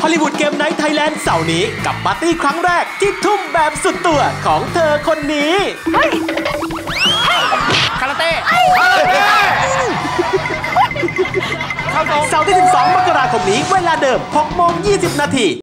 ลลีวูดเกมไนท์ไทยแลนด์เสาร์นี้กับปาร์ตี้ครั้งแรกที่ทุ่มแบบสุดตัวของเธอคนนี้คาราเต้เสาร์ที่ 12 มกราคมนี้เวลาเดิม 6:20 น.